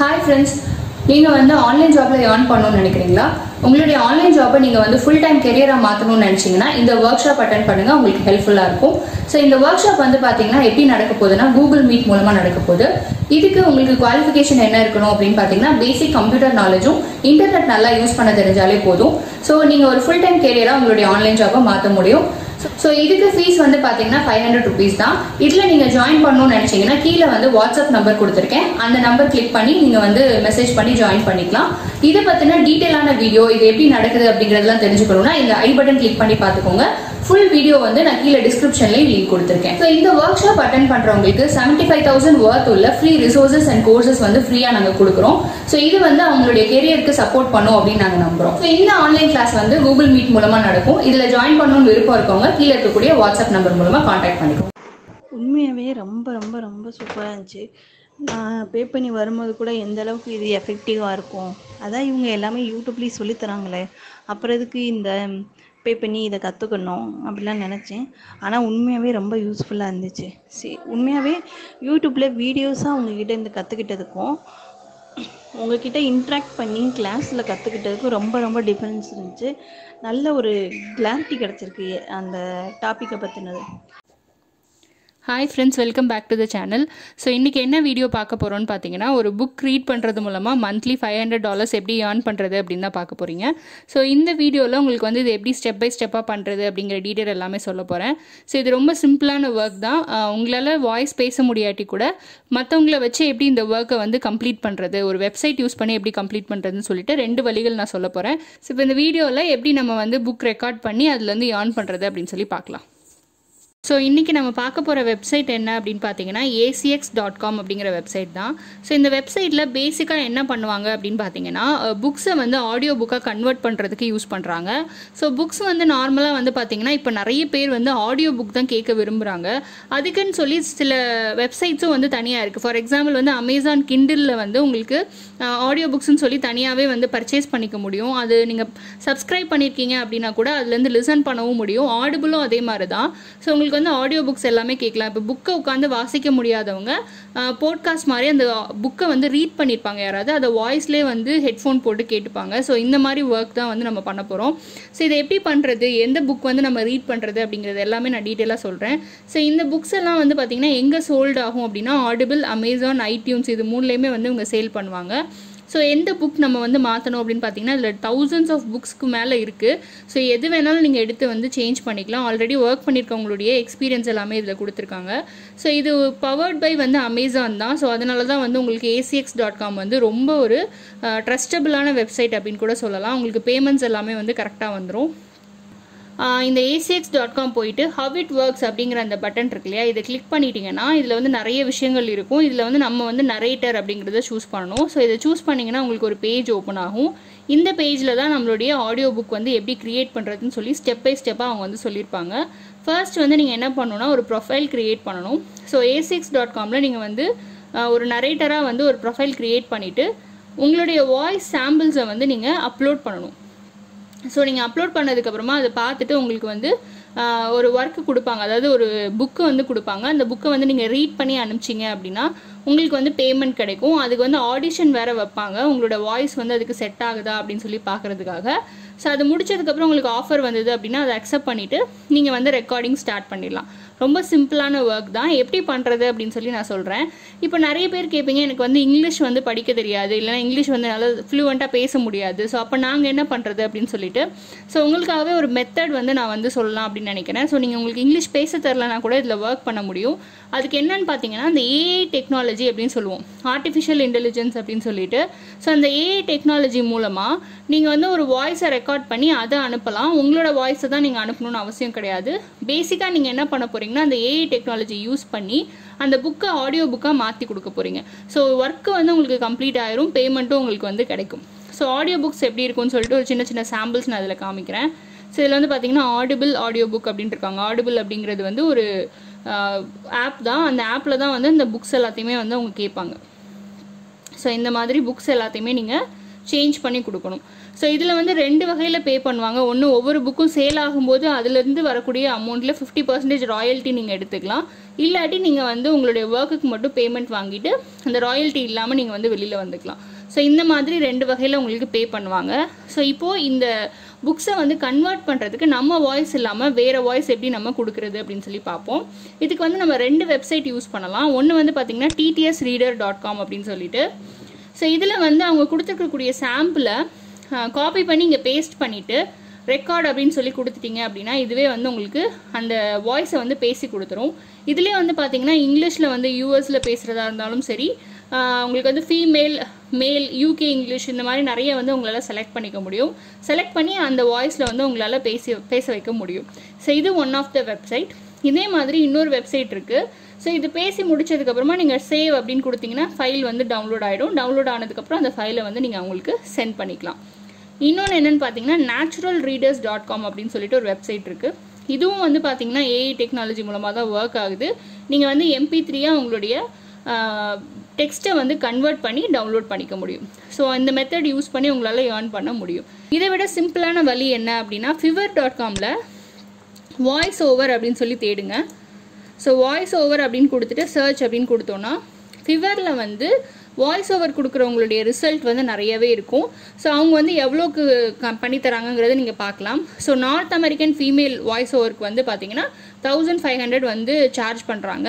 Hi friends, நீங்க வந்து online ஜாப்ல earn பண்ணனும்னு நினைக்கிறீங்களா? உங்களுடைய ஆன்லைன் ஜாபை நீங்க வந்து full time career-ஆ மாத்தணும்னு நினைச்சீங்கன்னா இந்த workshop attend பண்ணுங்க, உங்களுக்கு ஹெல்ப்ஃபுல்லா இருக்கும். சோ இந்த workshop வந்து பாத்தீங்கன்னா எப்படி நடக்க போகுதுன்னா Google Meet மூலமா நடக்க போகுது. இதுக்கு உங்களுக்கு குவாலிஃபிகேஷன் என்ன இருக்கணும் அப்படினு பாத்தீங்கன்னா பேசிக் கம்ப்யூட்டர் நாலேஜும் இன்டர்நெட் நல்லா யூஸ் பண்ண தெரிஞ்சாலே போதும். சோ நீங்க ஒரு full time career-ஆ உங்களுடைய ஆன்லைன் ஜாபை மாத்த முடியும். So இதுக்கு ஃபீஸ் வந்து பாத்தீங்கன்னா 500 rupees தான். இதுல நீங்க ஜாயின் பண்ணனும்னு நினைச்சீங்கன்னா கீழ வந்து WhatsApp நம்பர் கொடுத்திருக்கேன். அந்த நம்பர் கிளிக் பண்ணி நீங்க வந்து மெசேஜ் பண்ணி ஜாயின் பண்ணிக்கலாம். இத பத்தின டீடைலான வீடியோ இது எப்படி நடக்குது அப்படிங்கறதெல்லாம் தெரிஞ்சுக்கணும்னா இந்த ஐ பட்டன் கிளிக் பண்ணி பாத்துக்கோங்க. Full video வந்து நான் கீழ descriptionல லிங்க் கொடுத்திருக்கேன். So இந்த workshop attend பண்றவங்களுக்கு 75000 worth உள்ள free resources and courses வந்து ஃப்ரீயா நாங்க கொடுக்கிறோம். So இது வந்து அவங்களுடைய career-க்கு சப்போர்ட் பண்ணும் அப்படி நாங்க நம்புறோம். So இந்த ஆன்லைன் கிளாஸ் வந்து Google Meet மூலமா நடக்கும். இதுல ஜாயின் பண்ணனும்னு விருப்பம் இருக்கவங்க கீழ இருக்கக்கூடிய WhatsApp நம்பர் மூலமா कांटेक्ट பண்ணிக்கோங்க. உண்மையாவே ரொம்ப சூப்பரா இருந்துச்சு. நான் பே பண்ணி வரும்போது கூட எந்த அளவுக்கு இது எஃபெக்டிவாக இருக்கும், அதான் இவங்க எல்லாமே யூடியூப்லேயும் சொல்லி தராங்களே, அப்புறம் எதுக்கு இந்த பே பண்ணி இதை கற்றுக்கணும் அப்படிலாம் நினச்சேன். ஆனால் உண்மையாகவே ரொம்ப யூஸ்ஃபுல்லாக இருந்துச்சு. உண்மையாகவே யூடியூப்பில் வீடியோஸாக உங்ககிட்ட இந்த கற்றுக்கிட்டதுக்கும் உங்ககிட்ட இன்ட்ராக்ட் பண்ணி கிளாஸில் கற்றுக்கிட்டதுக்கும் ரொம்ப டிஃப்ரென்ஸ் இருந்துச்சு. நல்ல ஒரு கிளாரிட்டி கிடச்சிருக்கு அந்த டாப்பிக்கை பற்றினது. Hi friends, welcome back to the channel. So இன்னைக்கு என்ன வீடியோ பார்க்க போறோம்னு பாத்தீங்கன்னா ஒரு புக் ரீட் பண்றது மூலமா மந்த்லி $500 எப்படி earn பண்றது அப்படினு தான் பார்க்க போறீங்க. சோ இந்த வீடியோல உங்களுக்கு வந்து இது எப்படி ஸ்டெப் பை ஸ்டெப்பா பண்றது அப்படிங்கற டீடைல் எல்லாமே சொல்ல போறேன். சோ இது ரொம்ப சிம்பிளான வர்க் தான். உங்களால வாய்ஸ் பேச முடியாட்டி கூட மத்தவங்கள வச்சு எப்படி இந்த வர்க்கை வந்து கம்ப்ளீட் பண்றது, ஒரு வெப்சைட் யூஸ் பண்ணி எப்படி கம்ப்ளீட் பண்றதுன்னு சொல்லிட்டு ரெண்டு வழிகள் நான் சொல்ல போறேன். சோ இப்போ இந்த வீடியோல எப்படி நம்ம வந்து புக் ரெக்கார்ட் பண்ணி அதுல இருந்து earn பண்றது அப்படினு சொல்லி பார்க்கலாம். ஸோ இன்றைக்கி நம்ம பார்க்க போகிற வெப்சைட் என்ன அப்படின்னு பார்த்தீங்கன்னா acx.com அப்படிங்கிற வெப்சைட் தான். ஸோ இந்த வெப்சைட்டில் பேசிக்காக என்ன பண்ணுவாங்க அப்படின்னு பார்த்தீங்கன்னா புக்ஸை வந்து ஆடியோ புக்காக கன்வெர்ட் பண்ணுறதுக்கு யூஸ் பண்ணுறாங்க. ஸோ புக்ஸ் வந்து நார்மலாக வந்து பார்த்தீங்கன்னா இப்போ நிறைய பேர் வந்து ஆடியோ புக் தான் கேட்க விரும்புகிறாங்க. அதுக்குன்னு சொல்லி சில வெப்சைட்ஸும் வந்து தனியாக இருக்குது. ஃபார் எக்ஸாம்பிள் வந்து அமேசான் கிண்டிலில் வந்து உங்களுக்கு ஆடியோ புக்ஸ்ன்னு சொல்லி தனியாகவே வந்து பர்ச்சேஸ் பண்ணிக்க முடியும். அது நீங்கள் சப்ஸ்கிரைப் பண்ணியிருக்கீங்க அப்படின்னா கூட அதுலேருந்து லிசன் பண்ணவும் முடியும். ஆடிபிளும் அதே மாதிரி தான். ஸோ உங்களுக்கு வந்து ஆடியோ புக்ஸ் எல்லாமே கேட்கலாம். இப்போ புக்கை உட்காந்து வாசிக்க முடியாதவங்க போட்காஸ்ட் மாதிரி அந்த புக்கை வந்து ரீட் பண்ணியிருப்பாங்க யாராவது, அதை வாய்ஸ்லேயே வந்து ஹெட்ஃபோன் போட்டு கேட்டுப்பாங்க. ஸோ இந்த மாதிரி ஒர்க் தான் வந்து நம்ம பண்ண போகிறோம். ஸோ இதை எப்படி பண்ணுறது, எந்த புக் வந்து நம்ம ரீட் பண்ணுறது அப்படிங்கிறது எல்லாமே நான் டீட்டெயிலாக சொல்கிறேன். ஸோ இந்த புக்ஸ் எல்லாம் வந்து பார்த்திங்கன்னா எங்கே சோல்ட் ஆகும் அப்படின்னா ஆடிபிள், அமேசான், ஐடியூன்ஸ் இது மூணுலேயுமே வந்து இவங்க சேல் பண்ணுவாங்க. ஸோ எந்த புக் நம்ம வந்து மாற்றணும் அப்படின்னு பார்த்தீங்கன்னா இதில் thousands of புக்ஸ்க்கு மேலே இருக்குது. ஸோ எது வேணாலும் நீங்கள் எடுத்து வந்து சேஞ்ச் பண்ணிக்கலாம். ஆல்ரெடி ஒர்க் பண்ணியிருக்கவங்களுடைய எக்ஸ்பீரியன்ஸ் எல்லாமே இதில் கொடுத்துருக்காங்க. ஸோ இது பவர்ட் பை வந்து அமேசான் தான். ஸோ அதனால தான் வந்து உங்களுக்கு acx.com வந்து ரொம்ப ஒரு ட்ரஸ்டபிளான வெப்சைட் அப்படின்னு கூட சொல்லலாம். உங்களுக்கு பேமெண்ட்ஸ் எல்லாமே வந்து கரெக்டாக வந்துடும். இந்த acx.com போயிட்டு ஹவ் இட் ஒர்க்ஸ் அப்படிங்கிற அந்த பட்டன் இருக்கு இல்லையா, இதை கிளிக் பண்ணிட்டீங்கன்னா இதில் வந்து நிறைய விஷயங்கள் இருக்கும். இதில் வந்து நம்ம வந்து நரேட்டர் அப்படிங்கிறத சூஸ் பண்ணணும். ஸோ இதை சூஸ் பண்ணிங்கன்னா உங்களுக்கு ஒரு பேஜ் ஓப்பன் ஆகும். இந்த பேஜில் தான் நம்மளுடைய ஆடியோ புக் வந்து எப்படி கிரியேட் பண்ணுறதுன்னு சொல்லி ஸ்டெப் பை ஸ்டெப்பாக அவங்க வந்து சொல்லியிருப்பாங்க. ஃபர்ஸ்ட் வந்து நீங்கள் என்ன பண்ணணும்னா ஒரு ப்ரொஃபைல் கிரியேட் பண்ணணும். ஸோ acx.comல நீங்கள் வந்து ஒரு நரேட்டராக வந்து ஒரு ப்ரொஃபைல் கிரியேட் பண்ணிவிட்டு உங்களுடைய வாய்ஸ் சாம்பிள்ஸை வந்து நீங்கள் அப்லோட் பண்ணணும். ஸோ நீங்கள் அப்லோட் பண்ணதுக்கப்புறமா அதை பார்த்துட்டு உங்களுக்கு வந்து ஒரு ஒர்க்கு கொடுப்பாங்க, அதாவது ஒரு புக்கு வந்து கொடுப்பாங்க. அந்த புக்கை வந்து நீங்கள் ரீட் பண்ணி அனுப்பிச்சிங்க அப்படின்னா உங்களுக்கு வந்து பேமெண்ட் கிடைக்கும். அதுக்கு வந்து ஆடிஷன் வேறு வைப்பாங்க, உங்களோட வாய்ஸ் வந்து அதுக்கு செட் ஆகுதா அப்படின்னு சொல்லி பார்க்குறதுக்காக. ஸோ அது முடிச்சதுக்கப்புறம் உங்களுக்கு ஆஃபர் வந்தது அப்படின்னா அதை அக்செப்ட் பண்ணிவிட்டு நீங்கள் வந்து ரெக்கார்டிங் ஸ்டார்ட் பண்ணிடலாம். ரொம்ப சிம்பிளான ஒர்க் தான். எப்படி பண்ணுறது அப்படின்னு சொல்லி நான் சொல்கிறேன். இப்போ நிறைய பேர் கேட்பீங்க, எனக்கு வந்து இங்கிலீஷ் வந்து படிக்க தெரியாது, இல்லைனா இங்கிலீஷ் வந்து நல்லா ஃப்ளூவெண்ட்டாக பேச முடியாது. ஸோ அப்போ நாங்கள் என்ன பண்ணுறது அப்படின்னு சொல்லிட்டு ஸோ உங்களுக்காகவே ஒரு மெத்தட் வந்து நான் வந்து சொல்லலாம் அப்படின்னு நினைக்கிறேன். ஸோ நீங்கள் உங்களுக்கு இங்கிலீஷ் பேச தெரிலனா கூட இதில் ஒர்க் பண்ண முடியும். அதுக்கு என்னன்னு பார்த்தீங்கன்னா இந்த ஏஐ டெக்னாலஜி அப்படின்னு சொல்லுவோம், ஆர்டிஃபிஷியல் இன்டெலிஜென்ஸ் அப்படின்னு சொல்லிட்டு. ஸோ அந்த ஏஐ டெக்னாலஜி மூலமாக நீங்கள் வந்து ஒரு வாய்ஸை ரெக்கார்ட் பண்ணி அதை அனுப்பலாம். உங்களோட வாய்ஸை தான் நீங்கள் அனுப்பணும்னு அவசியம் கிடையாது. பேசிக்காக நீங்கள் என்ன பண்ண போகிறீங்கன்னா அந்த ஏஐ டெக்னாலஜி யூஸ் பண்ணி அந்த புக்கை ஆடியோ புக்காக மாற்றி கொடுக்க போகிறீங்க. ஸோ ஒர்க்கு வந்து உங்களுக்கு கம்ப்ளீட் ஆயிரும், பேமெண்ட்டும் உங்களுக்கு வந்து கிடைக்கும். ஸோ ஆடியோ புக்ஸ் எப்படி இருக்கும்னு சொல்லிட்டு ஒரு சின்ன சாம்பிள்ஸ் நான் அதில் காமிக்கிறேன். ஸோ இதில் வந்து பார்த்தீங்கன்னா ஆடிபிள் ஆடியோ புக் அப்படின்ட்டு இருக்காங்க. ஆடிபிள் அப்படிங்கிறது வந்து ஒரு ஆப் தான். அந்த ஆப்பில் தான் வந்து இந்த புக்ஸ் எல்லாத்தையுமே வந்து அவங்க கேட்பாங்க. ஸோ இந்த மாதிரி புக்ஸ் எல்லாத்தையுமே நீங்கள் சேஞ்ச் பண்ணி கொடுக்கணும். ஸோ இதில் வந்து 2 வகையில் பே பண்ணுவாங்க. ஒன்று, ஒவ்வொரு புக்கும் சேல் ஆகும்போது அதுலேருந்து வரக்கூடிய அமௌண்ட்டில் 50% ராயல்ட்டி நீங்கள் எடுத்துக்கலாம். இல்லாட்டி நீங்கள் வந்து உங்களுடைய ஒர்க்குக்கு மட்டும் பேமெண்ட் வாங்கிட்டு அந்த ராயல்ட்டி இல்லாமல் நீங்கள் வந்து வெளியில் வந்துக்கலாம். ஸோ இந்த மாதிரி 2 வகையில் உங்களுக்கு பே பண்ணுவாங்க. ஸோ இப்போது இந்த புக்ஸை வந்து கன்வெர்ட் பண்ணுறதுக்கு நம்ம வாய்ஸ் இல்லாமல் வேறு வாய்ஸ் எப்படி நம்ம கொடுக்குறது அப்படின்னு சொல்லி பார்ப்போம். இதுக்கு வந்து நம்ம 2 வெப்சைட் யூஸ் பண்ணலாம். ஒன்று வந்து பார்த்திங்கன்னா ttsreader.com அப்படின்னு சொல்லிட்டு. ஸோ இதில் வந்து அவங்க கொடுத்துருக்கக்கூடிய சாம்பிளை காப்பி பண்ணி இங்கே பேஸ்ட் பண்ணிவிட்டு ரெக்கார்ட் அப்படின்னு சொல்லி கொடுத்துட்டீங்க அப்படின்னா இதுவே வந்து உங்களுக்கு அந்த வாய்ஸை வந்து பேசி கொடுத்துரும். இதுலேயே வந்து பார்த்திங்கன்னா இங்கிலீஷில் வந்து யூஎஸில் பேசுகிறதா இருந்தாலும் சரி, உங்களுக்கு வந்து ஃபீமேல், மேல், யூகே இங்கிலீஷ் இந்த மாதிரி நிறைய வந்து உங்களால் செலக்ட் பண்ணிக்க முடியும். செலக்ட் பண்ணி அந்த வாய்ஸில் வந்து உங்களால் பேச வைக்க முடியும். ஸோ இது ஒன் ஆஃப் த வெப்சைட். இதே மாதிரி இன்னொரு வெப்சைட் இருக்குது. ஸோ இது பேசி முடிச்சதுக்கப்புறமா நீங்கள் சேவ் அப்படின்னு கொடுத்தீங்கன்னா ஃபைல் வந்து டவுன்லோட் ஆகிடும். டவுன்லோட் ஆனதுக்கப்புறம் அந்த ஃபைலை வந்து நீங்கள் அவங்களுக்கு சென்ட் பண்ணிக்கலாம். இன்னொன்று என்னென்னு பார்த்தீங்கன்னா naturalreaders.com அப்படின்னு சொல்லிட்டு ஒரு வெப்சைட் இருக்குது. இதுவும் வந்து பார்த்தீங்கன்னா ஏஐ டெக்னாலஜி மூலமாக தான் ஒர்க் ஆகுது. நீங்கள் வந்து MP3 உங்களுடைய டெக்ஸ்ட்டை வந்து கன்வெர்ட் பண்ணி டவுன்லோட் பண்ணிக்க முடியும். ஸோ இந்த மெத்தட் யூஸ் பண்ணி உங்களால் ஏர்ன் பண்ண முடியும். இதை விட சிம்பிளான வழி என்ன அப்படின்னா fiverr.comல வாய்ஸ் ஓவர் அப்படின்னு சொல்லி தேடுங்க. ஸோ வாய்ஸ் ஓவர் அப்படின்னு கொடுத்துட்டு சர்ச் அப்படின்னு கொடுத்தோன்னா ஃபிவரில் வந்து வாய்ஸ் ஓவர் கொடுக்குறவங்களுடைய ரிசல்ட் வந்து நிறையவே இருக்கும். ஸோ அவங்க வந்து எவ்வளோக்கு பண்ணி தராங்கங்கிறத நீங்கள் பார்க்கலாம். So north American female voice ஓவருக்கு வந்து பார்த்தீங்கன்னா 1500 வந்து சார்ஜ் பண்ணுறாங்க.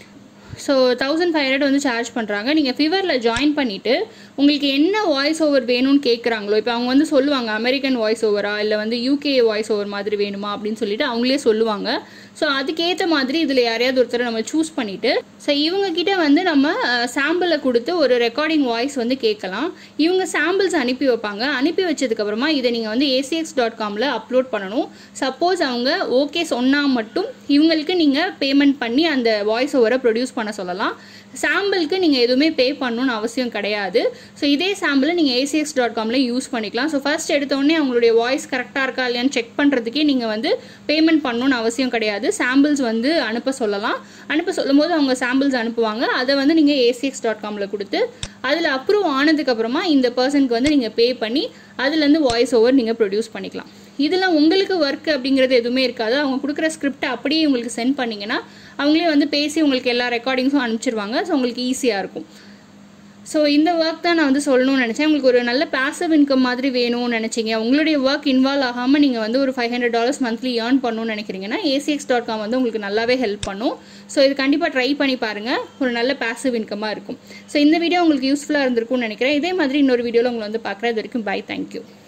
ஸோ 1500 வந்து சார்ஜ் பண்ணுறாங்க. நீங்கள் ஃபிவரில் ஜாயின் பண்ணிவிட்டு உங்களுக்கு என்ன வாய்ஸ் ஓவர் வேணும்னு கேட்குறாங்களோ, இப்போ அவங்க வந்து சொல்லுவாங்க அமெரிக்கன் வாய்ஸ் ஓவரா இல்லை வந்து யூகே வாய்ஸ் ஓவர் மாதிரி வேணுமா அப்படின்னு சொல்லிட்டு அவங்களே சொல்லுவாங்க. ஸோ அதுக்கேற்ற மாதிரி இதில் யாரையாவது ஒருத்தரை நம்ம சூஸ் பண்ணிவிட்டு ஸோ இவங்கக்கிட்ட வந்து நம்ம சாம்பிளை கொடுத்து ஒரு ரெக்கார்டிங் வாய்ஸ் வந்து கேட்கலாம். இவங்க சாம்பிள்ஸ் அனுப்பி வைப்பாங்க. அனுப்பி வச்சதுக்கப்புறமா இதை நீங்கள் வந்து acx.comல அப்லோட் பண்ணணும். சப்போஸ் அவங்க ஓகே சொன்னால் மட்டும் இவங்களுக்கு நீங்கள் பேமெண்ட் பண்ணி அந்த வாய்ஸ் ஓவரை ப்ரொடியூஸ் பண்ண சொல்லலாம். சாம்பிளுக்கு நீங்கள் எதுவுமே பே பண்ணணும்னு அவசியம் கிடையாது. ஸோ இதே சாம்பிளை நீங்கள் acx.comல யூஸ் பண்ணிக்கலாம். ஸோ ஃபர்ஸ்ட் எடுத்தோடனே அவங்களுடைய வாய்ஸ் கரெக்டாக இருக்கா இல்லையான்னு செக் பண்ணுறதுக்கே நீங்கள் வந்து பேமெண்ட் பண்ணணும்னு அவசியம் கிடையாது. சாம்பிள்ஸ் வந்து அனுப்ப சொல்லலாம். அனுப்ப சொல்லும் போது அவங்க சாம்பிள்ஸ் அனுப்புவாங்க. அதை வந்து நீங்கள் acx.comல கொடுத்து அதில் அப்ரூவ் ஆனதுக்கப்புறமா இந்த பர்சனுக்கு வந்து நீங்கள் பே பண்ணி அதுலேருந்து வாய்ஸ் ஓவர் நீங்கள் ப்ரொடியூஸ் பண்ணிக்கலாம். இதில் உங்களுக்கு ஒர்க் அப்படிங்கிறது எதுவுமே இருக்காது. அவங்க கொடுக்குற ஸ்கிரிப்டை அப்படியே உங்களுக்கு சென்ட் பண்ணிங்கன்னா அவங்களே வந்து பேசி உங்களுக்கு எல்லா ரெக்கார்டிங்ஸும் அனுப்பிச்சிருவாங்க. ஸோ உங்களுக்கு ஈஸியாக இருக்கும். ஸோ இந்த ஒர்க் தான் நான் வந்து சொல்லணும்னு நினச்சேன். உங்களுக்கு ஒரு நல்ல பேசிவ் இன்கம் மாதிரி வேணும்னு நினச்சிங்க, உங்களுடைய ஒர்க் இன்வால்வ் ஆகாமல் நீங்கள் வந்து ஒரு $500 மந்த்லி ஏர்ன் பண்ணணும்னு நினைக்கிறீங்கன்னா acx.com வந்து உங்களுக்கு நல்லாவே ஹெல்ப் பண்ணும். ஸோ இது கண்டிப்பாக ட்ரை பண்ணி பாருங்கள். ஒரு நல்ல பேசிவ் இன்கமாக இருக்கும். ஸோ இந்த வீடியோ உங்களுக்கு யூஸ்ஃபுல்லாக இருந்திருக்கும்னு நினைக்கிறேன். இதே மாதிரி இன்னொரு வீடியோவில் உங்களை வந்து பார்க்குறேன். இது வரைக்கும் பை. தேங்க்யூ.